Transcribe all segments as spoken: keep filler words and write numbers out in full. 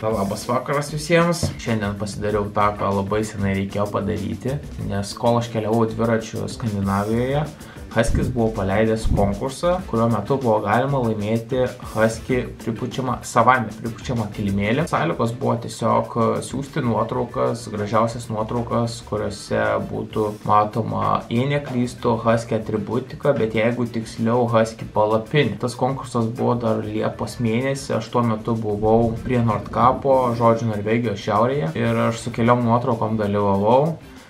Labas vakaras visiems. Šiandien pasidariau tą, ką labai senai reikėjo padaryti, nes kol aš keliavau dviračiu Skandinavijoje, Husky's buvo paleidęs konkursą, kurio metu buvo galima laimėti Husky pripučiamą, savaime pripučiamą kilimėlį. Sąlygos buvo tiesiog siųsti nuotraukas, gražiausias nuotraukas, kuriuose būtų matoma, jei neklystų, Husky atributika, bet jeigu tiksliau Husky palapinė. Tas konkursas buvo dar Liepos mėnesį, aš tuo metu buvau prie Nordkapo, žodžiu Norvegijos šiaurėje, ir aš su keliom nuotraukom dalyvavau.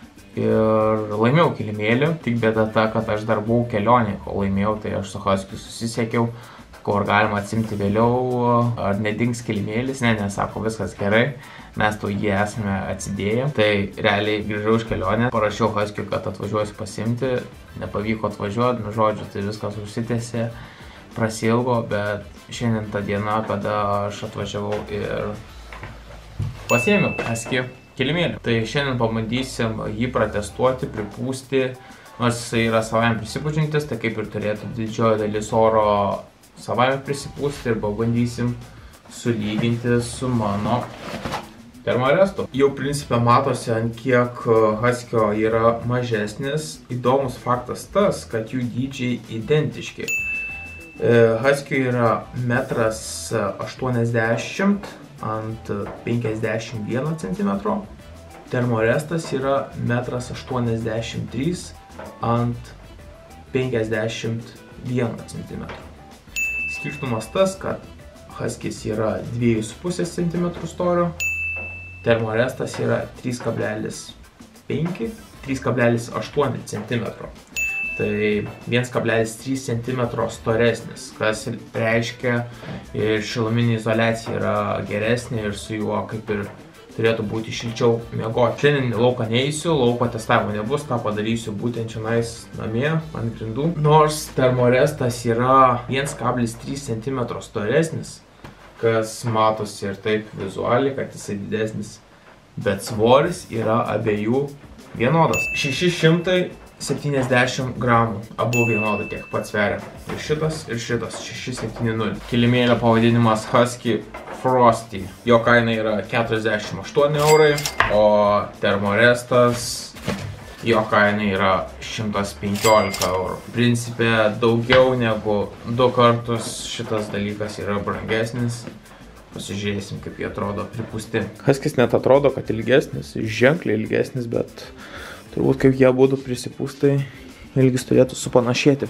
Ir laimėjau kilimėlį, tik bėda ta, kad aš dar buvau kelionėje, kol laimėjau, tai aš su Husky susisiekiau, sakau, ar galima atsimti vėliau, ar nedings kilimėlis, ne, nesako, viskas gerai, mes to jį esame atsidėję. Tai realiai grįžau iš kelionės, parašiau Husky, kad atvažiuosiu pasimti, nepavyko atvažiuoti, nu žodžiu, tai viskas užsitęsė, prasilgo, bet šiandien ta diena, kada aš atvažiavau ir pasiėmiau Husky kilimėlį. Tai šiandien pabandysim jį pratestuoti, pripūsti, nors jisai yra savaime prisipučiantis, tai kaip ir turėtų didžioji dalis oro savaime prisipūsti ir pabandysim sulyginti su mano termorestu. Jau principė matosi, ant kiek Huskyo yra mažesnis. Įdomus faktas tas, kad jų dydžiai identiški. Husky yra metras aštuoniasdešimt ant penkiasdešimt vieno centimetro. Termorestas yra metras aštuoniasdešimt trys ant penkiasdešimt vieno centimetro. Skirtumas tas, kad Husky's yra dviejų su pusės centimetrų storio, termorestas yra trys kablelis penki - trys kablelis aštuoni centimetro. Tai vienas kablelis trys centimetro storesnis, kas reiškia, ir šiluminė izoliacija yra geresnė ir su juo kaip ir turėtų būti šilčiau miegoti. Šiandien lauką neįsiu, lauko testavimo nebus, tą padarysiu būtent čionais namie ant grindų. Nors termorestas yra vienas kablelis trys centimetro storesnis, kas matosi ir taip vizualiai, kad jisai didesnis, bet svoris yra abiejų vienodas. šeši šimtai septyniasdešimt gramų, abu vienodai tiek pats sveria. Ir šitas, ir šitas, šeši septyni nulis. Kilimėlio pavadinimas Husky Frosty. Jo kaina yra keturiasdešimt aštuoni eurai, o termorestas, jo kaina yra šimtas penkiolika eurų. Principė daugiau negu du kartus šitas dalykas yra brangesnis. Pasižiūrėsim, kaip jie atrodo pripūsti. Husky's net atrodo, kad ilgesnis, ženkliai ilgesnis, bet turbūt kaip jie būtų prisipūstai, ilgis turėtų supanašėti.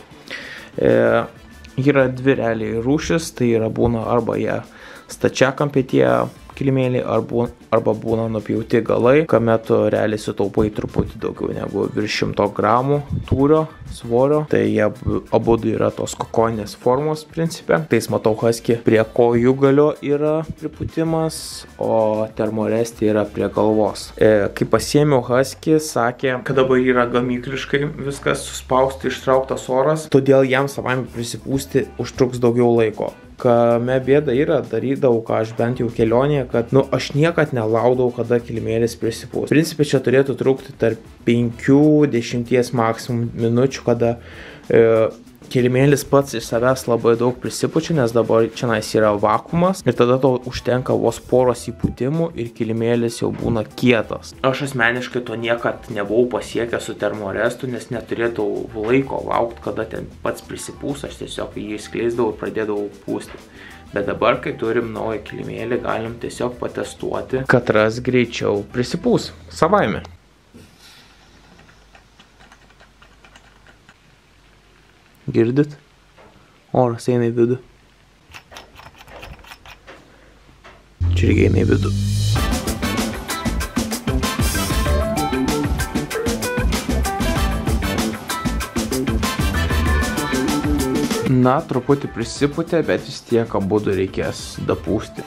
E, yra dvi realiai rūšis, tai yra būna arba jie stačiakampė tie kilimėliai, arba, arba būna nupjauti galai, kame tu realiai sutaupai truputį daugiau negu virš šimto gramų tūrio, svorio. Tai jie abudu yra tos kokoninės formos principė. Tai matau Husky prie kojų galio yra pripūtimas, o termoresti yra prie galvos. E, kai pasiėmiau Husky, sakė, kad dabar yra gamykliškai viskas suspausti, ištrauktas oras, todėl jam savaime prisipūsti užtruks daugiau laiko. Kame bėda yra, darydavau, ką aš bent jau kelionėje, kad, nu, aš niekad nelaukdavau, kada kilimėlis prisipūs. Principė, čia turėtų trukti tarp penkių dešimties maksimum minučių, kada e, kilimėlis pats iš savęs labai daug prisipučia, nes dabar čionais yra vakuumas ir tada to užtenka vos poros įpūtimų ir kilimėlis jau būna kietas. Aš asmeniškai to niekad nebuvau pasiekęs su termorestu, nes neturėdavau laiko laukti, kada ten pats prisipūs, aš tiesiog jį skleisdavau ir pradėdavau pūsti. Bet dabar, kai turim naują kilimėlį, galim tiesiog patestuoti, kad ras greičiau prisipūs savaime. Girdit? Oras eina į vidų. Čia irgi eina į vidų. Na, truputį prisipūtė, bet vis tiek abudu reikės dapūsti.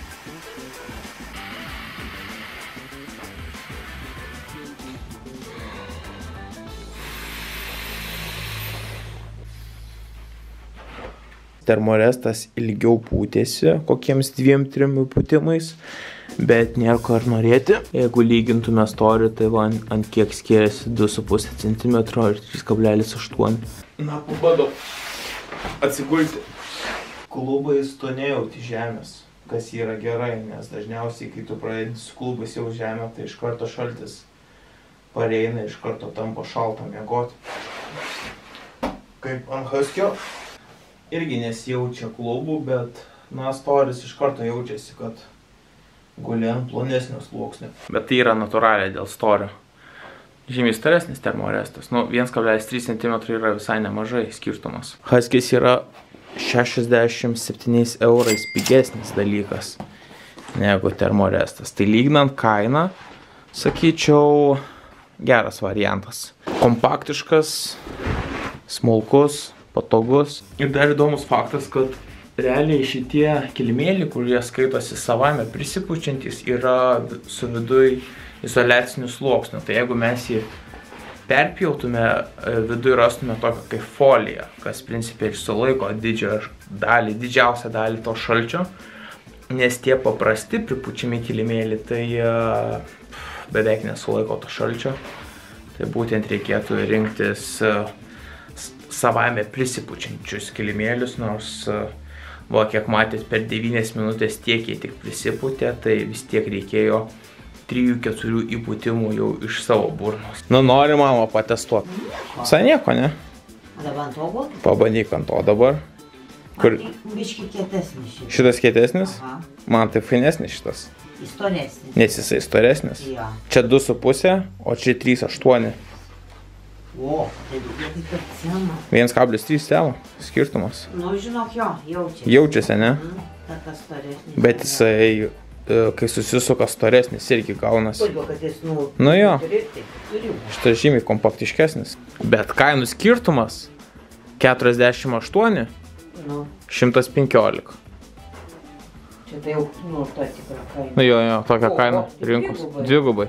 Termorestas ilgiau pūtėsi, kokiems dviem trim pūtimais, bet nėra ko ir norėti. Jeigu lygintume storį, tai va ant kiek skiriasi du su puse centimetro ir trys kablelis aštuoni. Na, pabandau atsigulti. Klubai stonėjau į žemės. kas yra gerai, nes dažniausiai, kai tu pradedi su klubais jau žemę, tai iš karto šaltis pareina, iš karto tampa šalta miegoti. Kaip ant Huskio irgi nesijaučia klubų, bet, na, storis iš karto jaučiasi, kad guli ant plonesnio sluoksnio. Bet tai yra natūraliai dėl storio. Žymiai storesnis Thermorestas. Nu, vienas kablelis trys centimetrai yra visai nemažai skirtumas. Huskis yra šešiasdešimt septyniais eurais pigesnis dalykas negu Thermorestas. Tai lyginant kainą, sakyčiau, geras variantas. Kompaktiškas, smulkus, patogus. Ir dar įdomus faktas, kad realiai šitie kilimėliai, kurie skaitosi savame prisipučiantys, yra su viduj izoliaciniu sluoksniu. Tai jeigu mes jį perpjautume, viduj rastume tokią kaip foliją, kas principiai ir sulaiko didžiąją dalį, didžiausią dalį to šalčio, nes tie paprasti pripučiami kilimėliai, tai beveik nesulaiko to šalčio. Tai būtent reikėtų rinktis savame prisipučiančius kilimėlius, nors va, kiek matėt, per devynias minutės tiek jie tik prisipūtė, tai vis tiek reikėjo trijų keturių įpūtimų jau iš savo burnos. Nu, nori mama patestuoti. Visai nieko, ne? Dabar ant to buvo? Pabandyk ant to dabar. Kur... Biški kietesnis šitas. Šitas kietesnis? Aha. Man tai fainesnis šitas. Jis storesnis. Nes jisai storesnis? Jo. Čia du su pusė, o čia trys aštuoni. O, tai daugiau kaip cema. vienas kablelis trys cemo skirtumas. Nu, žinok, jo, jaučiasi. Jaučiasi, ne? Mhm, tas storesnis. Bet jisai, kai susisuka storesnis, irgi gaunasi. Kodėl, kad jis, nu, Nu jo. turi, tai turi. Šitas žymiai kompaktiškesnis. Bet kainų skirtumas keturiasdešimt aštuoni, Nu, šimtas penkiolika. čia tai jau, nu, ta tikra kaina. Nu jo, jo, tokia O, kaina o, tai rinkos. dvigubai. Dvigubai.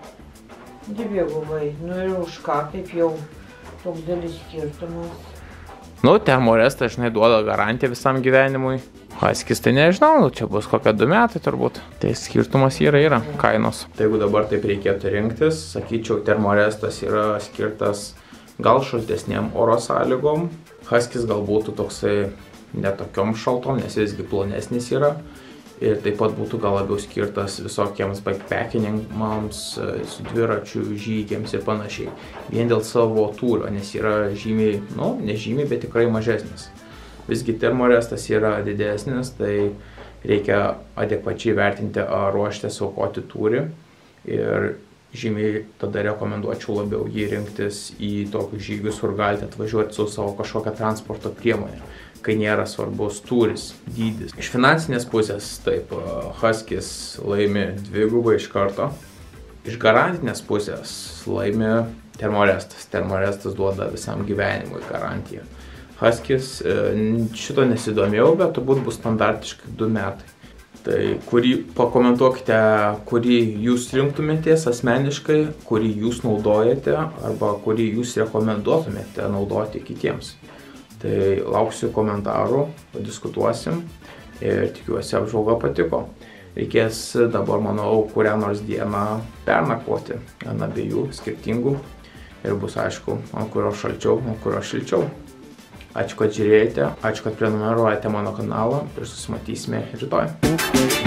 Dvigubai. Nu ir už ką, kaip jau toks dalis skirtumas. Nu, Thermorestas, žinai, duoda garantiją visam gyvenimui. Huskis tai nežinau, nu, čia bus kokie du metai turbūt. Tai skirtumas yra, yra kainos. Tai jeigu dabar taip reikėtų rinktis, sakyčiau, Thermorestas yra skirtas gal šaltesniem oro sąlygom. Huskis gal būtų toksai netokiom šaltom, nes visgi plonesnis yra. Ir taip pat būtų gal labiau skirtas visokiems bikepackingams, su dviračių žygiams ir panašiai. Vien dėl savo tūrio, nes yra žymiai, nu, nežymiai, bet tikrai mažesnis. Visgi Thermorestas yra didesnis, tai reikia adekvačiai vertinti, ar ruoštės aukoti tūrį. Ir žymiai tada rekomenduočiau labiau jį rinktis į tokius žygius, kur galite atvažiuoti su savo kažkokią transporto priemonę, kai nėra svarbus tūris, dydis. Iš finansinės pusės, taip, Huskis laimi dvigubai iš karto. Iš garantinės pusės laimi Thermorestas. Thermorestas duoda visam gyvenimui garantiją. Huskis šito nesidomėjau, bet turbūt bus standartiškai du metai. Tai kurį, pakomentuokite, kurį jūs rinktumėtės asmeniškai, kurį jūs naudojate arba kurį jūs rekomenduotumėte naudoti kitiems. Tai lauksiu komentarų, padiskutuosim ir tikiuosi apžvalga patiko. Reikės dabar, manau, kurią nors dieną pernakvoti ant abiejų skirtingų ir bus aišku, ant kurio šalčiau, ant kurio šilčiau. Ačiū, kad žiūrėjote, ačiū, kad prenumeruojate mano kanalą ir susimatysime rytoj.